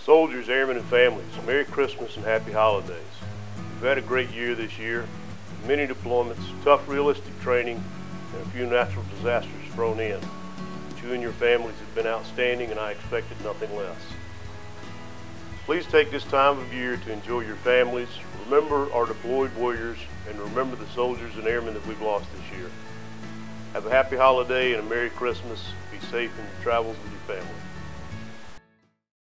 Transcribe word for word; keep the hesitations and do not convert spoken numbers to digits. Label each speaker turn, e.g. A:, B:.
A: Soldiers, airmen, and families, Merry Christmas and Happy Holidays. We've had a great year this year. Many deployments, tough realistic training, and a few natural disasters thrown in. But you and your families have been outstanding, and I expected nothing less. Please take this time of year to enjoy your families, remember our deployed warriors, and remember the soldiers and airmen that we've lost this year. Have a happy holiday and a Merry Christmas. Be safe in your travels with your family.